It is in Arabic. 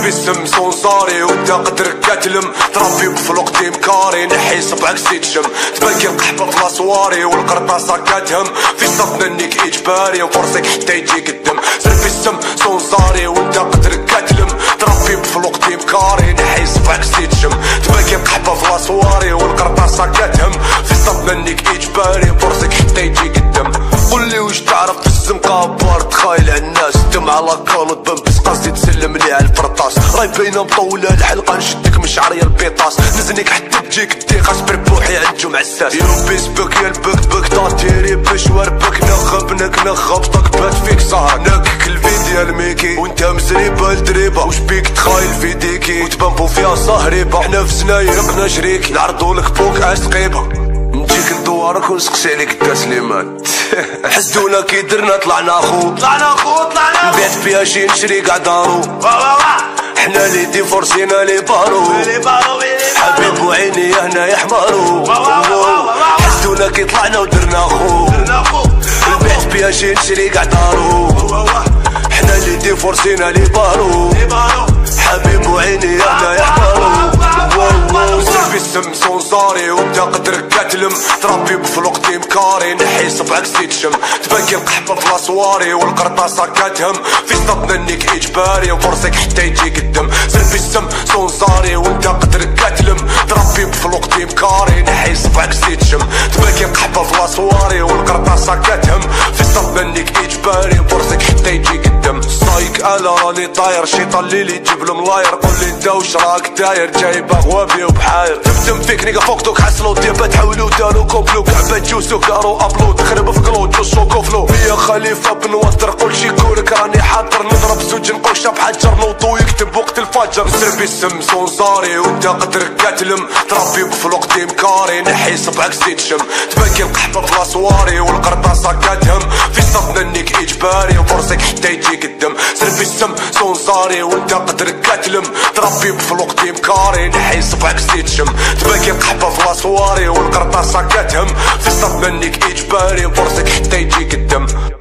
سربي السم صونصاري وانت قدرك كاتلم، تربي بفلوق ديمكاري نحي صبعك سيتشم، تبكي القحبة في لاسواري والقرطاسة كاتهم، في صفنا انك اجباري وفرصك حتى يجيك الدم. سربي السم صونصاري وانت قدرك كاتلم، تربي بفلوق ديمكاري نحي صبعك سيتشم، تبكي القحبة في لاسواري والقرطاسة كاتهم، في صفنا انك اجباري وفرصك حتى يجيك الدم. قولي واش تعرف في الزنقة بار تخايل على الناس، دم على كالو بس قصدي تسلم لي على الفرطاس، راي باينه مطولة الحلقة نشدك مش عريا البيطاس، نزنك حتى تجيك الدقيقة صبر بوحي عند جمع الساس. يو بيسبك يا البك بك طاطيري باش وربك نخبنك نخبطك بات فيك سهر، ناكك الفيديو الميكي وانت مزريبة لدريبة، وش بيك تخايل في ديكي وتبنبو فيها صهريبة، حنا في زناير قنا شريكي نعرضولك بوك عسقيبة، نجيك ندوارك ونسقسي عليك التسليمات. حسدونا كي درنا طلعنا خو نبيعت فيها شي نشري قاع دارو، حنا لي ديفورسينا لي بارو، حبيب وعيني هنا يحمرو، حسدونا كي طلعنا ودرنا خو نبيعت فيها شي نشري قاع دارو، حنا لي ديفورسينا لي بارو، حبيب وعيني هنا يحمرو. سربي السم صونصاري وانت قدرك كاتلم، تربي بفلوق ديمكاري نحي صبعك سيتشم، تبكي القحبة في لاسواري والقرطاسة كاتهم، في صدنا انك اجباري وفرصك حتى يجيك الدم. سربي السم صونصاري وانت قدرك كاتلم، تربي بفلوق ديمكاري نحي صبعك سيتشم، تبكي القحبة في لاسواري والقرطاسة كاتهم، في صدنا انك اجباري وفرصك حتى يجيك الدم. صايك انا راني طاير شيطان ليلي يجيب الملاير، قولي انت وش راك داير جايب غوابي وبحاير، تبتم فيك نيقا فوق دوك حسلو ديابا تحولو دارو كوبلو، كعبة جوسو دارو ابلو تخرب في قلو جوسو كوفلو، يا خليفة بن وتر قول شي كورك راني حاضر، نضرب زوج نقوشة بحجر نوضو يكتب وقت الفجر. سربي السم صونصاري وانت قدرك كاتلم، تربي بفلوق ديمكاري نحي صبعك سيتشم، تبكي القحبة في لاسواري والقرطاسة كاتهم، في صفنا انك اجباري وفرصك حتى يجيك الدم. سربي السم صونصاري وانت قدرك كاتلم، تربي بفلوق ديمكاري نحي صبعك سيتشم، تبكي القحبة في لاسواري والقرطاسة كاتهم، في صفنا انك اجباري وفرصك حتى يجيك الدم.